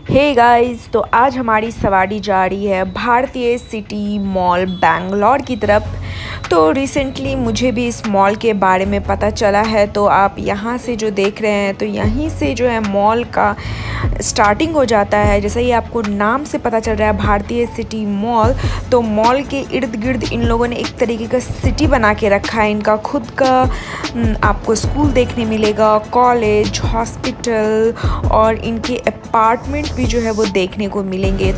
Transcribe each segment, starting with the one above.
Hey guys, तो आज हमारी सवारी जा रही है भारतीय सिटी मॉल बैंगलोर की तरफ। तो रिसेंटली मुझे भी इस मॉल के बारे में पता चला है। तो आप यहाँ से जो देख रहे हैं तो यहीं से जो है मॉल का स्टार्टिंग हो जाता है। जैसे ही आपको नाम से पता चल रहा है भारतीय सिटी मॉल, तो मॉल के इर्द गिर्द इन लोगों ने एक तरीके का सिटी बना के रखा है। इनका खुद का आपको स्कूल देखने मिलेगा, कॉलेज, हॉस्पिटल और इनके अपार्टमेंट भी जो है वो देखने को मिलेंगे।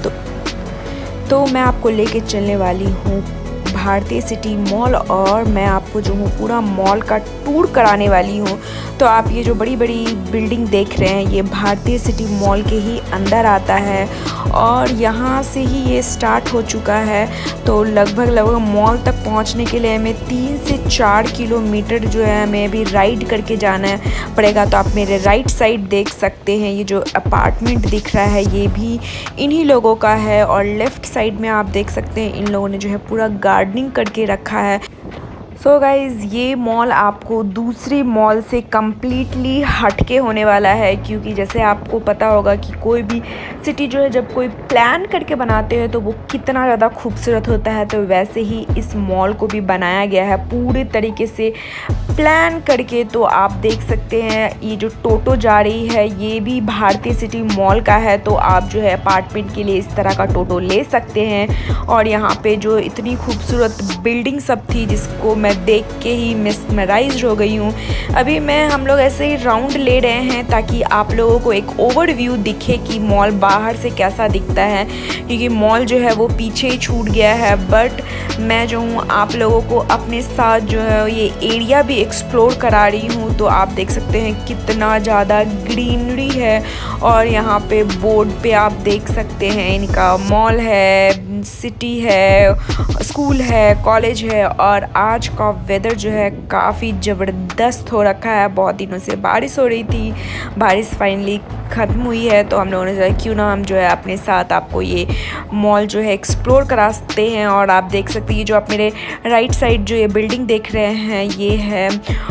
तो मैं आपको लेके चलने वाली हूँ भारतीय सिटी मॉल और मैं आपको जो हूँ पूरा मॉल का टूर कराने वाली हूँ। तो आप ये जो बड़ी बड़ी बिल्डिंग देख रहे हैं ये भारतीय सिटी मॉल के ही अंदर आता है और यहाँ से ही ये स्टार्ट हो चुका है। तो लगभग मॉल तक पहुँचने के लिए हमें 3 से 4 किलोमीटर जो है हमें अभी राइड करके जाना पड़ेगा। तो आप मेरे राइट साइड देख सकते हैं ये जो अपार्टमेंट दिख रहा है ये भी इन्हीं लोगों का है और लेफ़्ट साइड में आप देख सकते हैं इन लोगों ने जो है पूरा गार्डनिंग करके रखा है। सो गाइज़, ये मॉल आपको दूसरी मॉल से कम्प्लीटली हटके होने वाला है, क्योंकि जैसे आपको पता होगा कि कोई भी सिटी जो है जब कोई प्लान करके बनाते हैं तो वो कितना ज़्यादा खूबसूरत होता है। तो वैसे ही इस मॉल को भी बनाया गया है पूरे तरीके से प्लान करके। तो आप देख सकते हैं ये जो टोटो जा रही है ये भी भारतीय सिटी मॉल का है। तो आप जो है अपार्टमेंट के लिए इस तरह का टोटो ले सकते हैं। और यहाँ पे जो इतनी खूबसूरत बिल्डिंग सब थी जिसको मैं देख के ही मिसमराइज हो गई हूँ। अभी हम लोग ऐसे ही राउंड ले रहे हैं ताकि आप लोगों को एक ओवरव्यू दिखे कि मॉल बाहर से कैसा दिखता है, क्योंकि मॉल जो है वो पीछे ही छूट गया है। बट मैं जो हूँ आप लोगों को अपने साथ जो है ये एरिया भी एक्सप्लोर करा रही हूँ। तो आप देख सकते हैं कितना ज़्यादा ग्रीनरी है और यहाँ पे बोर्ड पे आप देख सकते हैं इनका मॉल है, सिटी है, स्कूल है, कॉलेज है। और आज का वेदर जो है काफ़ी ज़बरदस्त हो रखा है। बहुत दिनों से बारिश हो रही थी, बारिश फाइनली ख़त्म हुई है। तो हम लोगों ने सोचा क्यों ना हम जो है अपने साथ आपको ये मॉल जो है एक्सप्लोर करा सकते हैं। और आप देख सकते हैं जो आप मेरे राइट साइड जो ये बिल्डिंग देख रहे हैं ये है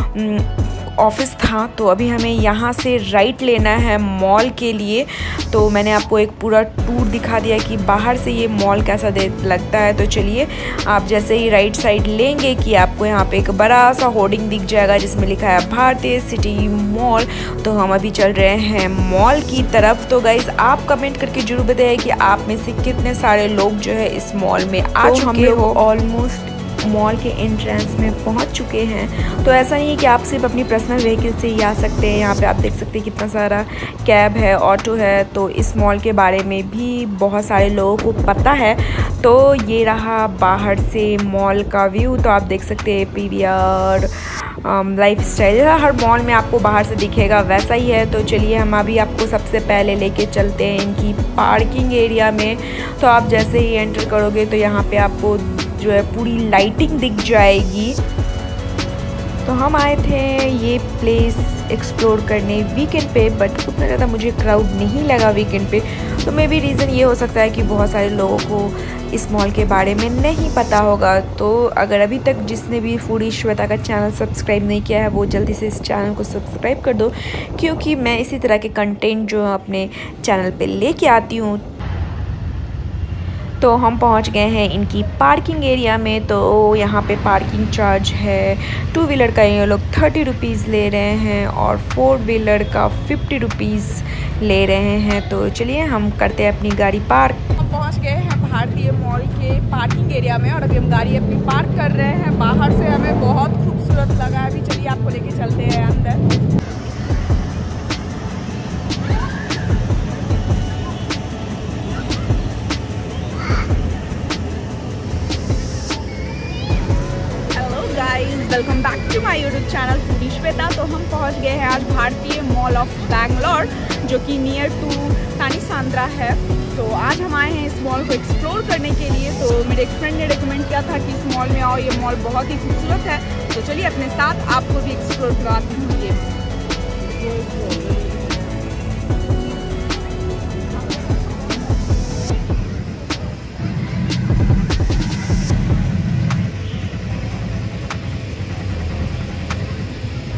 ऑफिस था। तो अभी हमें यहाँ से राइट लेना है मॉल के लिए। तो मैंने आपको एक पूरा टूर दिखा दिया कि बाहर से ये मॉल कैसा लगता है। तो चलिए, आप जैसे ही राइट साइड लेंगे कि आपको यहाँ पे एक बड़ा सा होर्डिंग दिख जाएगा जिसमें लिखा है भारतीय सिटी मॉल। तो हम अभी चल रहे हैं मॉल की तरफ। तो गाइज, आप कमेंट करके जरूर बताइए कि आप में से कितने सारे लोग जो है इस मॉल में आ चुके हो। ऑलमोस्ट मॉल के एंट्रेंस में पहुंच चुके हैं। तो ऐसा नहीं है कि आप सिर्फ अपनी पर्सनल व्हीकल से ही आ सकते हैं। यहाँ पे आप देख सकते हैं कितना सारा कैब है, ऑटो है। तो इस मॉल के बारे में भी बहुत सारे लोगों को पता है। तो ये रहा बाहर से मॉल का व्यू। तो आप देख सकते हैं पीवीआर लाइफ स्टाइल हर मॉल में आपको बाहर से दिखेगा वैसा ही है। तो चलिए, हम अभी आपको सबसे पहले लेके चलते हैं इनकी पार्किंग एरिया में। तो आप जैसे ही एंटर करोगे तो यहाँ पे आपको जो है पूरी लाइटिंग दिख जाएगी। तो हम आए थे ये प्लेस एक्सप्लोर करने वीकेंड पे, बट उतना ज़्यादा मुझे क्राउड नहीं लगा वीकेंड पे। तो मे बी रीज़न ये हो सकता है कि बहुत सारे लोगों को इस मॉल के बारे में नहीं पता होगा। तो अगर अभी तक जिसने भी फूडी श्वेता का चैनल सब्सक्राइब नहीं किया है वो जल्दी से इस चैनल को सब्सक्राइब कर दो, क्योंकि मैं इसी तरह के कंटेंट जो अपने चैनल पे लेके आती हूँ। तो हम पहुंच गए हैं इनकी पार्किंग एरिया में। तो यहाँ पे पार्किंग चार्ज है 2 व्हीलर का ये लोग 30 रुपीज़ ले रहे हैं और 4 व्हीलर का 50 रुपीज़ ले रहे हैं। तो चलिए, हम करते हैं अपनी गाड़ी पार्क। हम पहुँच गए हैं भारतीय मॉल के पार्किंग एरिया में और अभी हम गाड़ी अपनी पार्क कर रहे हैं। बाहर से हमें बहुत खूबसूरत लगा। अभी चलिए आपको लेके चलते हैं अंदर। Welcome back to my YouTube channel foodie Shweta. तो हम पहुंच गए हैं आज भारतीय मॉल ऑफ बैंगलोर, जो कि नियर टू तानी सांद्रा है। तो आज हम आए हैं इस मॉल को एक्सप्लोर करने के लिए। तो मेरे एक फ्रेंड ने रिकमेंड किया था कि इस मॉल में आओ, ये मॉल बहुत ही खूबसूरत है। तो चलिए अपने साथ आपको भी एक्सप्लोर कराती हूँ ये।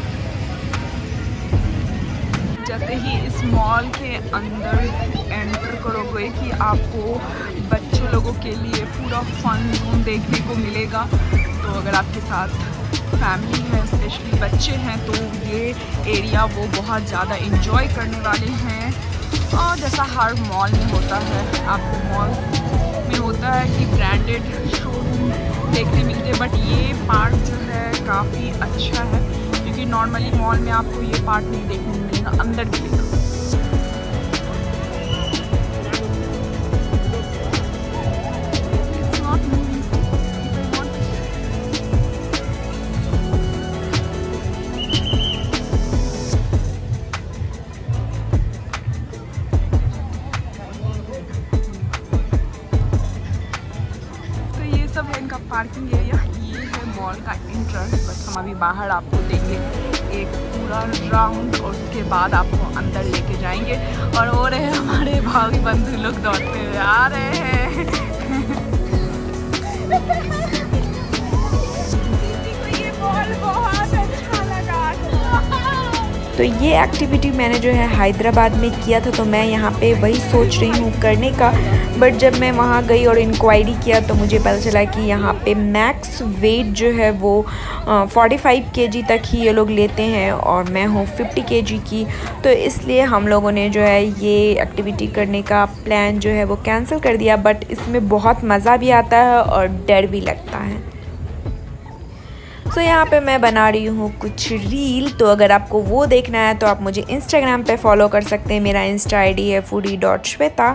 जैसे ही इस मॉल के अंदर एंटर करोगे कि आपको बच्चों लोगों के लिए पूरा फन जोन देखने को मिलेगा। तो अगर आपके साथ फैमिली है, स्पेशली बच्चे हैं, तो ये एरिया वो बहुत ज़्यादा इंजॉय करने वाले हैं। और जैसा हर मॉल में होता है, आपको मॉल में होता है कि ब्रांडेड शोरूम देखने मिलते हैं, बट ये पार्ट जो है काफ़ी अच्छा है, क्योंकि नॉर्मली मॉल में आपको ये पार्ट नहीं देखने मिलेगा, अंदर मिलेगा। सब है इनका पार्किंग एरिया, ये है मॉल का एंट्रेंस। बस हम अभी बाहर आपको देंगे एक पूरा राउंड और उसके बाद आपको अंदर लेके जाएंगे। और हो रहे हैं हमारे भाई बंधु लोग दौड़ते हुए आ रहे हैं। ये मॉल बहुत अच्छा लगा। तो ये एक्टिविटी मैंने जो है हैदराबाद में किया था, तो मैं यहाँ पे वही सोच रही हूँ करने का। बट जब मैं वहाँ गई और इंक्वायरी किया तो मुझे पता चला कि यहाँ पे मैक्स वेट जो है वो 45 kg तक ही ये लोग लेते हैं, और मैं हूँ 50 kg की। तो इसलिए हम लोगों ने जो है ये एक्टिविटी करने का प्लान जो है वो कैंसिल कर दिया। बट इसमें बहुत मज़ा भी आता है और डर भी लगता है। तो यहाँ पे मैं बना रही हूँ कुछ रील, तो अगर आपको वो देखना है तो आप मुझे इंस्टाग्राम पे फॉलो कर सकते हैं। मेरा इंस्टा आईडी है foodie.shweta।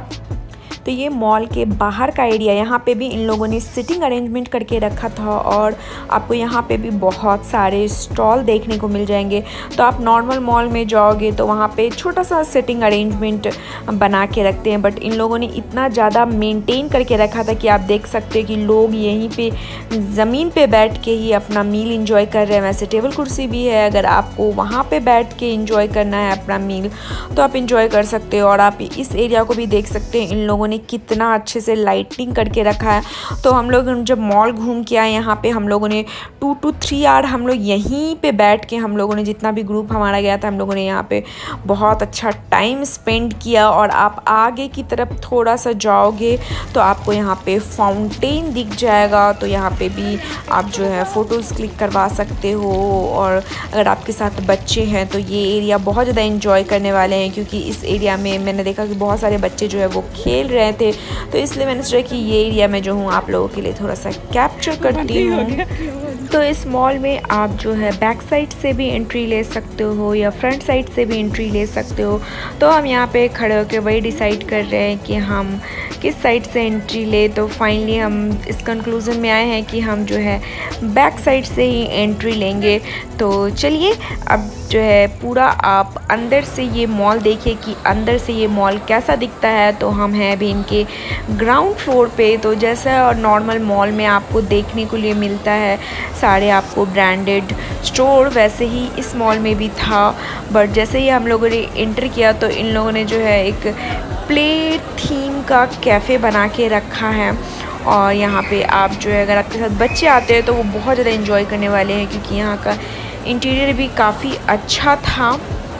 तो ये मॉल के बाहर का एरिया, यहाँ पे भी इन लोगों ने सिटिंग अरेंजमेंट करके रखा था, और आपको यहाँ पे भी बहुत सारे स्टॉल देखने को मिल जाएंगे। तो आप नॉर्मल मॉल में जाओगे तो वहाँ पे छोटा सा सिटिंग अरेंजमेंट बना के रखते हैं, बट इन लोगों ने इतना ज़्यादा मेंटेन करके रखा था कि आप देख सकते हैं कि लोग यहीं पे ज़मीन पे बैठ के ही अपना मील इंजॉय कर रहे हैं। वैसे टेबल कुर्सी भी है, अगर आपको वहाँ पे बैठ के इंजॉय करना है अपना मील तो आप इंजॉय कर सकते हो। और आप इस एरिया को भी देख सकते हैं, इन लोगों ने कितना अच्छे से लाइटिंग करके रखा है। तो हम लोग जब मॉल घूम के आए यहाँ पे, हम लोगों ने 2 to 3 आवर हम लोग यहीं पे बैठ के, हम लोगों ने जितना भी ग्रुप हमारा गया था, हम लोगों ने यहाँ पे बहुत अच्छा टाइम स्पेंड किया। और आप आगे की तरफ थोड़ा सा जाओगे तो आपको यहाँ पे फाउंटेन दिख जाएगा, तो यहाँ पे भी आप जो है फ़ोटोज़ क्लिक करवा सकते हो। और अगर आपके साथ बच्चे हैं तो ये एरिया बहुत ज़्यादा एंजॉय करने वाले हैं, क्योंकि इस एरिया में मैंने देखा कि बहुत सारे बच्चे जो है वो खेल रहे थे। तो इसलिए मैंने सोचा कि ये एरिया मैं जो हूँ आप लोगों के लिए थोड़ा सा कैप्चर करती हूँ। तो इस मॉल में आप जो है बैक साइड से भी एंट्री ले सकते हो या फ्रंट साइड से भी एंट्री ले सकते हो। तो हम यहाँ पे खड़े होकर वही डिसाइड कर रहे हैं कि हम किस साइड से एंट्री ले। तो फाइनली हम इस कंक्लूज़न में आए हैं कि हम जो है बैक साइड से ही एंट्री लेंगे। तो चलिए अब जो है पूरा आप अंदर से ये मॉल देखिए कि अंदर से ये मॉल कैसा दिखता है। तो हम हैं अभी इनके ग्राउंड फ्लोर पे। तो जैसा और नॉर्मल मॉल में आपको देखने को लिए मिलता है सारे आपको ब्रांडेड स्टोर, वैसे ही इस मॉल में भी था। बट जैसे ही हम लोगों ने एंटर किया तो इन लोगों ने जो है एक प्ले थीम का कैफ़े बना के रखा है। और यहाँ पे आप जो है अगर आपके साथ बच्चे आते हैं तो वो बहुत ज़्यादा एंजॉय करने वाले हैं, क्योंकि यहाँ का इंटीरियर भी काफ़ी अच्छा था।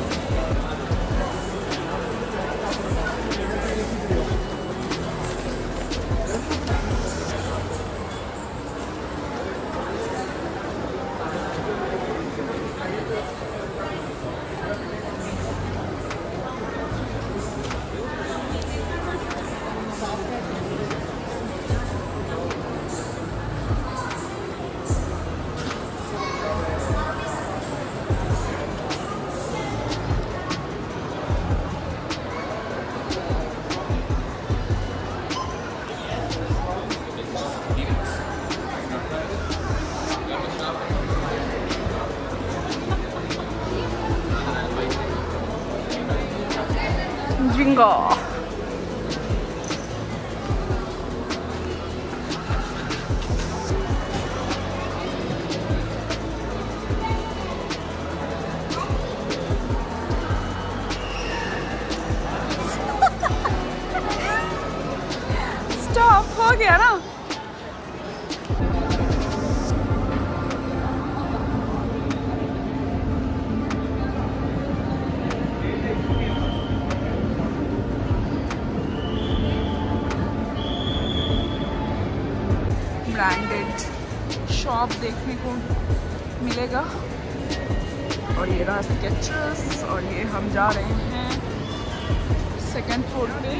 Jingo. Stop, हो गया ना? शॉप देखने को मिलेगा। और ये रहा स्केचेस और ये हम जा रहे हैं सेकंड फ्लोर पे।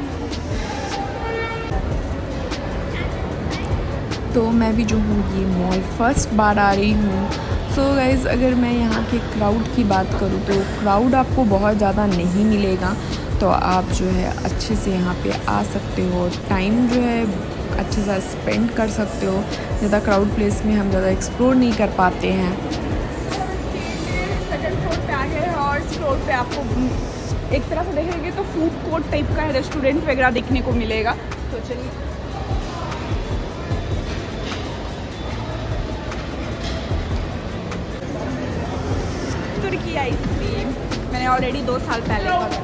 तो मैं भी जो हूँ ये मॉल फर्स्ट बार आ रही हूँ। सो गाइज़, अगर मैं यहाँ के क्राउड की बात करूँ तो क्राउड आपको बहुत ज़्यादा नहीं मिलेगा, तो आप जो है अच्छे से यहाँ पे आ सकते हो, टाइम जो है अच्छे से स्पेंड कर सकते हो। ज़्यादा क्राउड प्लेस में हम ज़्यादा एक्सप्लोर नहीं कर पाते हैं। सेकंड फ्लोर पे आ गए हैं और इस फ्लोर पे आपको एक तरह से देखेंगे तो फूड कोर्ट टाइप का रेस्टोरेंट वगैरह देखने को मिलेगा। तो चलिए, तुर्की आइसक्रीम मैंने ऑलरेडी 2 साल पहले खाया।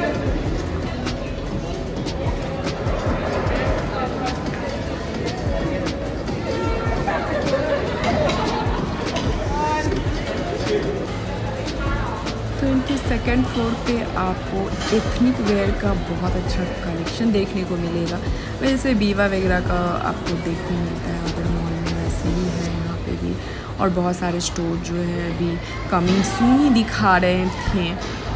तो इनके सेकंड फ्लोर पे आपको एथनिक वेयर का बहुत अच्छा कलेक्शन देखने को मिलेगा। वैसे बीवा वगैरह का आपको देखने मिलता है अदर मॉल में, वैसे ही है यहाँ पे भी। और बहुत सारे स्टोर जो है अभी कमिंग सून ही दिखा रहे थे।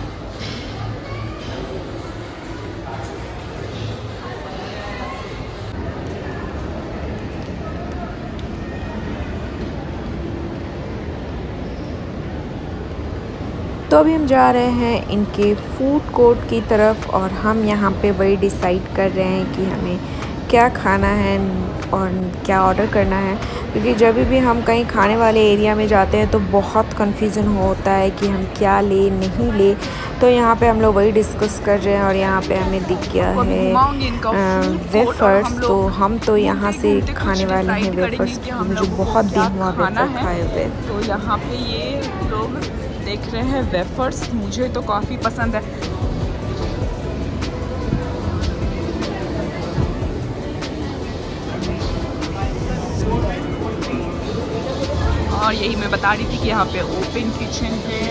तो अभी हम जा रहे हैं इनके फूड कोर्ट की तरफ और हम यहाँ पे वही डिसाइड कर रहे हैं कि हमें क्या खाना है और क्या ऑर्डर करना है, क्योंकि जब भी हम कहीं खाने वाले एरिया में जाते हैं तो बहुत कन्फ्यूज़न होता है कि हम क्या ले नहीं ले। तो यहाँ पे हम लोग वही डिस्कस कर रहे हैं और यहाँ पे हमें दिख गया है वेफर्स। तो हम तो यहाँ से खाने वाले हैं वेफर्स, मुझे बहुत दिन हुआ वेफर खाए हुए। तो यहाँ पे ये लोग देख रहे हैं वेफर्स, मुझे तो काफ़ी पसंद है। और यही मैं बता रही थी कि यहाँ पे ओपन किचन है।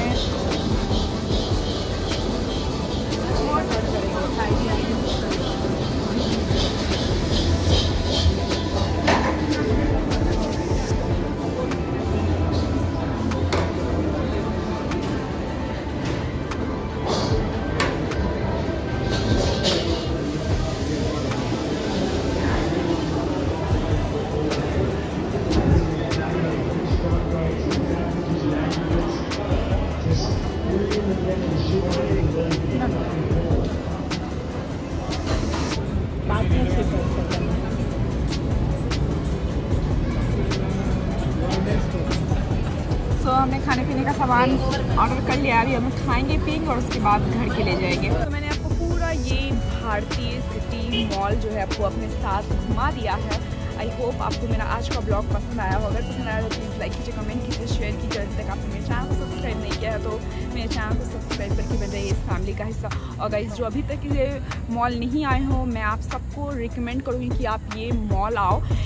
तो हमने खाने पीने का सामान ऑर्डर कर लिया, अभी हम खाएंगे पिएंगे और उसके बाद घर के ले जाएंगे। तो मैंने आपको पूरा ये भारतीय सिटी मॉल जो है आपको अपने साथ घुमा दिया है। आई होप आपको मेरा आज का ब्लॉग पसंद आया हो। अगर पसंद आया तो प्लीज़ लाइक कीजिए, कमेंट कीजिए, शेयर कीजिए। अभी तक आपने मेरे चैनल को सब्सक्राइब नहीं किया है तो मेरे चैनल को सब्सक्राइब करके बन जाइए इस फैमिली का हिस्सा। और गाइस, जो अभी तक ये मॉल नहीं आए हो, मैं आप सबको रिकमेंड करूँगी कि आप ये मॉल आओ।